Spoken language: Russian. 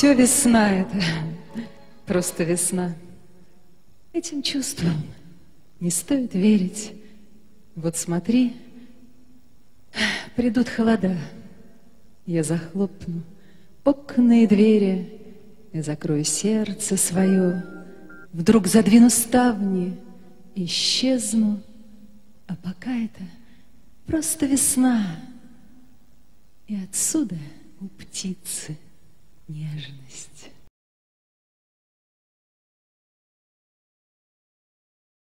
Все весна это, просто весна. Этим чувствам не стоит верить. Вот смотри, придут холода, я захлопну окна и двери, я закрою сердце свое, вдруг задвину ставни, исчезну, а пока это просто весна, и отсюда у птицы нежность.